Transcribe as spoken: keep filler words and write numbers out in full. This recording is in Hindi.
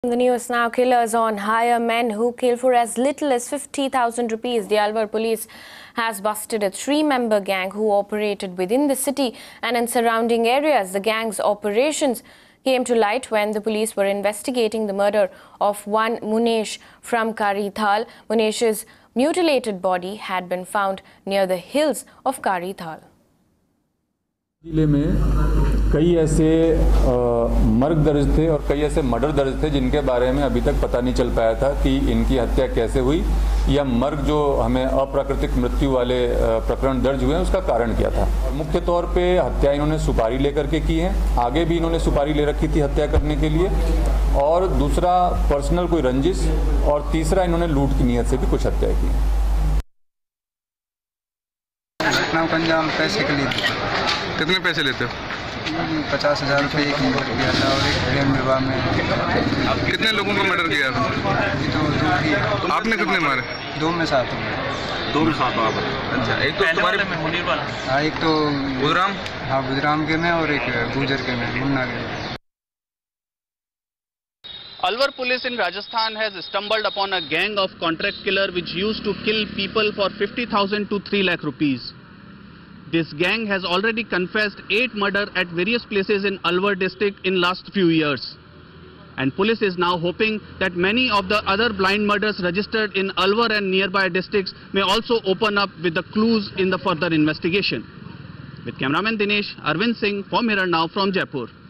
The news now, killers on hire men who kill for as little as fifty thousand rupees. The Alwar police has busted a three-member gang who operated within the city and in surrounding areas. The gang's operations came to light when the police were investigating the murder of one Munesh from Karithal. Munesh's mutilated body had been found near the hills of Karithal. जिले में कई ऐसे मर्ग दर्ज थे और कई ऐसे मर्डर दर्ज थे जिनके बारे में अभी तक पता नहीं चल पाया था कि इनकी हत्या कैसे हुई या मर्ग जो हमें अप्राकृतिक मृत्यु वाले प्रकरण दर्ज हुए हैं उसका कारण क्या था। मुख्य तौर पे हत्या इन्होंने सुपारी लेकर के की है, आगे भी इन्होंने सुपारी ले रखी थी हत्या करने के लिए, और दूसरा पर्सनल कोई रंजिश, और तीसरा इन्होंने लूट की नीयत से भी कुछ हत्या की है। पंजाब पैसे के लिए कितने पैसे लेते हो? पचास हजार रुपये एक मिनट किया था और एक प्रेम विवाह में। कितने लोगों को मर्डर किया? तो दो। आपने कितने मारे? दो में साथ हूँ। दो में साथ हो आप? अच्छा, एक तो तुम्हारे हाँ, एक तो बुधराम हाँ बुधराम के में और एक गुजर के में मुन्ना के में। Alwar police in Rajasthan has stumbled upon a gang of contract killer which used to kill people for fifty thousand to three lakh rupees. This gang has already confessed eight murders at various places in Alwar district in last few years. And police is now hoping that many of the other blind murders registered in Alwar and nearby districts may also open up with the clues in the further investigation. With cameraman Dinesh, Arvind Singh for Mirror Now from Jaipur.